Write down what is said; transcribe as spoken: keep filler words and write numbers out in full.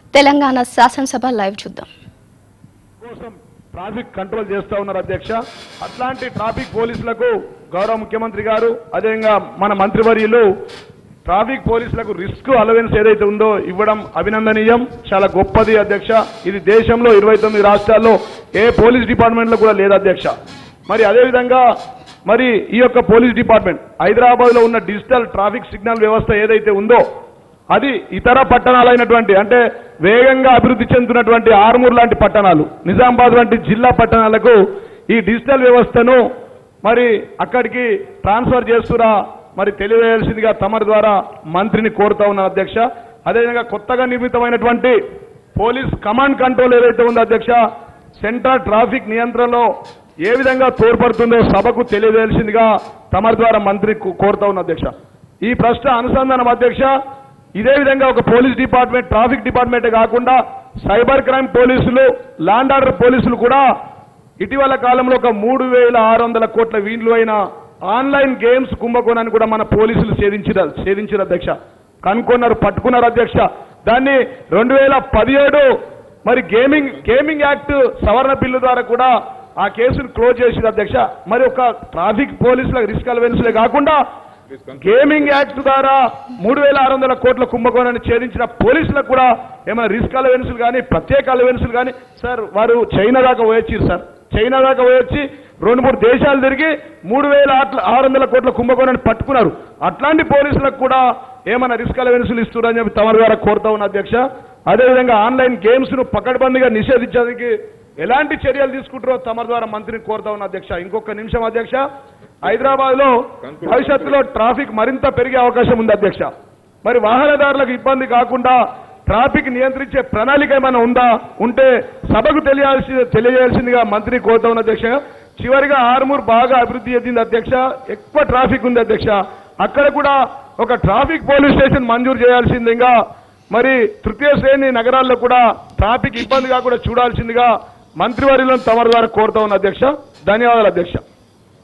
తెలంగాణ శాసనసభ లైవ్ చూద్దాం. కోసం ట్రాఫిక్ కంట్రోల్ చేస్తా ఉన్నారు అధ్యక్ష. అట్లాంటి ట్రాఫిక్ పోలీసులకు గౌరవ ముఖ్యమంత్రి గారు అదేవిధంగా మన మంత్రివర్యులు ట్రాఫిక్ పోలీసులకు రిస్క్ అలవెన్స్ ఏదైతే ఉందో ఇవ్వడం అభినందనీయం, చాలా గొప్పది అధ్యక్ష. ఇది దేశంలో ఇరవై తొమ్మిది రాష్ట్రాల్లో ఏ పోలీస్ డిపార్ట్మెంట్లో కూడా లేదు అధ్యక్ష. మరి అదేవిధంగా మరి ఈ యొక్క పోలీస్ డిపార్ట్మెంట్ హైదరాబాద్ లో ఉన్న డిజిటల్ ట్రాఫిక్ సిగ్నల్ వ్యవస్థ ఏదైతే ఉందో అది ఇతర పట్టణాలైనటువంటి అంటే వేగంగా అభివృద్ధి చెందుతున్నటువంటి ఆర్మూర్ లాంటి పట్టణాలు, నిజామాబాద్ వంటి జిల్లా పట్టణాలకు ఈ డిజిటల్ వ్యవస్థను మరి అక్కడికి ట్రాన్స్ఫర్ చేస్తురా మరి తెలియజేయాల్సిందిగా తమరి ద్వారా మంత్రిని కోరుతా ఉన్నాను అధ్యక్ష. అదేవిధంగా కొత్తగా నిర్మితమైనటువంటి పోలీస్ కమాండ్ కంట్రోల్ ఏదైతే ఉందో అధ్యక్ష, సెంట్రల్ ట్రాఫిక్ నియంత్రణలో ఏ విధంగా తోడ్పడుతుందో సభకు తెలియజేయాల్సిందిగా తమరి ద్వారా మంత్రి కోరుతా ఉన్న అధ్యక్ష. ఈ ప్రశ్న అనుసంధానం అధ్యక్ష, ఇదే విధంగా ఒక పోలీస్ డిపార్ట్మెంట్ ట్రాఫిక్ డిపార్ట్మెంటే కాకుండా సైబర్ క్రైమ్ పోలీసులు, ల్యాండ్ ఆర్డర్ పోలీసులు కూడా ఇటీవల కాలంలో ఒక మూడు వేల ఆరు వందల కోట్ల విలువైన ఆన్లైన్ గేమ్స్ కుంభకోణాన్ని కూడా మన పోలీసులు ఛేదించారు ఛేదించారు అధ్యక్ష. కనుక్కున్నారు, పట్టుకున్నారు అధ్యక్ష. దాన్ని రెండు వేల పదిహేడు మరి గేమింగ్ గేమింగ్ యాక్ట్ సవరణ బిల్లు ద్వారా కూడా ఆ కేసును క్లోజ్ చేసింది అధ్యక్ష. మరి ఒక ట్రాఫిక్ పోలీసులకు రిస్క్ అలవెన్స్లే కాకుండా గేమింగ్ యాక్ట్ ద్వారా మూడు వేల ఆరు వందల కోట్ల కుంభకోణాన్ని ఛేదించిన పోలీసులకు కూడా ఏమైనా రిస్క్ అలవెన్సులు కానీ ప్రత్యేక అలవెన్సులు కానీ సార్ వారు చైనా దాకా పోయొచ్చారు సార్. చైనా దాకా పోయొచ్చి రెండు మూడు దేశాలు తిరిగి మూడు వేల ఆరు వందల కోట్ల కుంభకోణాన్ని పట్టుకున్నారు. అట్లాంటి పోలీసులకు కూడా ఏమైనా రిస్క్ అలవెన్సులు ఇస్తున్నారని చెప్పి తమ ద్వారా కోరుతా ఉన్న అధ్యక్ష. అదేవిధంగా ఆన్లైన్ గేమ్స్ ను పకడ్బందీగా నిషేధించడానికి ఎలాంటి చర్యలు తీసుకుంటారో తమ ద్వారా మంత్రిని కోరుతా ఉన్న అధ్యక్ష. ఇంకొక నిమిషం అధ్యక్ష, హైదరాబాద్ లో భవిష్యత్తులో ట్రాఫిక్ మరింత పెరిగే అవకాశం ఉంది అధ్యక్ష. మరి వాహనదారులకు ఇబ్బంది కాకుండా ట్రాఫిక్ నియంత్రించే ప్రణాళిక ఏమైనా ఉందా, ఉంటే సభకు తెలియాల్సి తెలియజేయాల్సిందిగా మంత్రి కోరుతా ఉన్న అధ్యక్ష. చివరిగా ఆర్మూర్ బాగా అభివృద్ధి చెందింది అధ్యక్ష, ఎక్కువ ట్రాఫిక్ ఉంది అధ్యక్ష. అక్కడ కూడా ఒక ట్రాఫిక్ పోలీస్ స్టేషన్ మంజూరు చేయాల్సిందిగా మరి తృతీయ శ్రేణి నగరాల్లో కూడా ట్రాఫిక్ ఇబ్బంది కాకుండా చూడాల్సిందిగా మంత్రివర్యులను తమ ద్వారా కోరుతా ఉన్న అధ్యక్ష. ధన్యవాదాలు అధ్యక్ష.